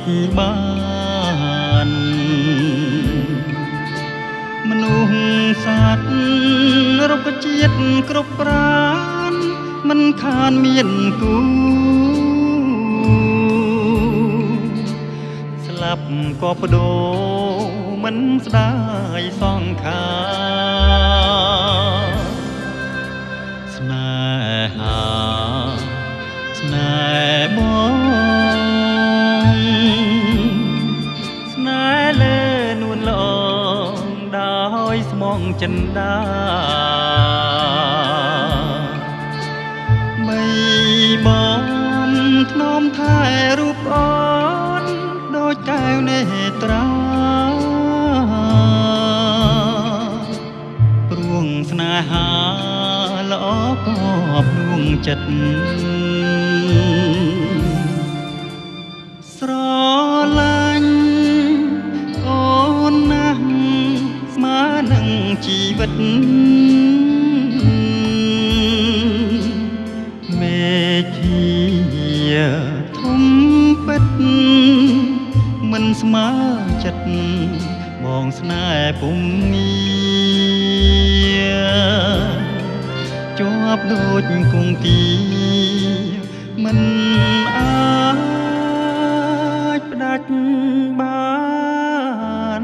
បាន មនុស្សសត្វរុក្ខជាតិគ្រប់ប្រានមិនខានមានគូស្លាប់ក៏បដូរមិនស្ដាយសង្ខារស្នេហាស្នេហ៍បងស្នេហ៍លើនួនល្អដោយស្មងចិន្តាបីបងធ្នមថែរូបអូនដូចកែវនេត្រាព្រួងស្នេហាល្អក៏ព្រួងចិត្តស្រឡាញ់អូនណាស់ស្មើនឹងជីវិតមេឃាធំពេតមិនស្មើចិត្តបងស្នេហ៍ពុំងារជាប់ដូចគង្គាមិនអាចផ្ដាច់បាន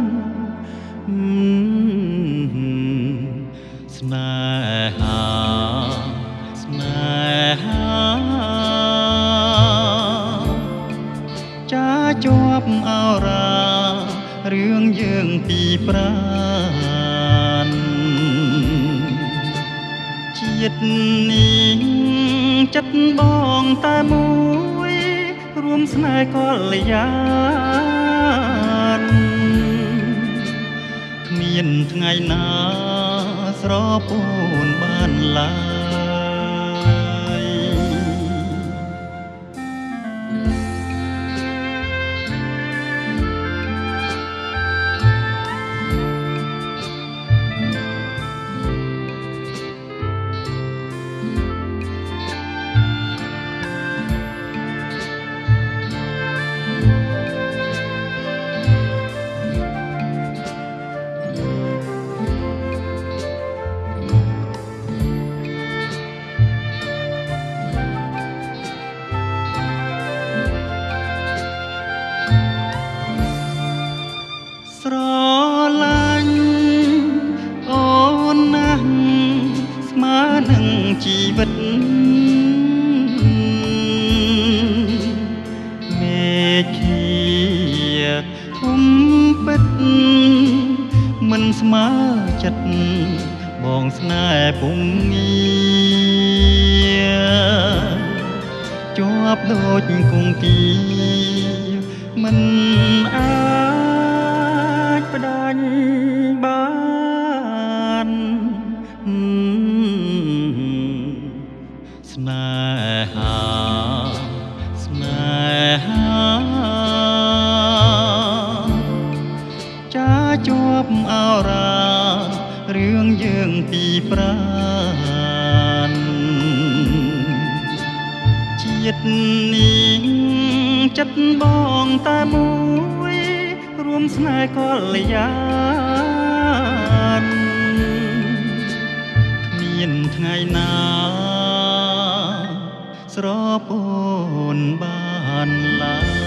ស្នេហាស្នេហាចាជាប់អរារឿងយើងពីប្រាណជាតិនេះចិត្តបងតែមួយរួមស្នេហ៍កល្យានគ្មានថ្ងៃណាស្រពូនបានឡើយស្រឡាញ់អូនណាស់ស្មើនឹងជីវិតមេឃាធំពេតមិនស្មើចិត្តបងស្នេហ៍ពុំងារជាប់ដូចគង្គាមិនអាចផ្ដាច់បានស្នេហាស្នេហាចាជាប់អរារឿងយើងពីប្រាណជាតិនេះចិត្តបងតែមួយរួមស្នេហ៍កល្យានគ្មានថ្ងៃណាស្រពូនបានឡើយ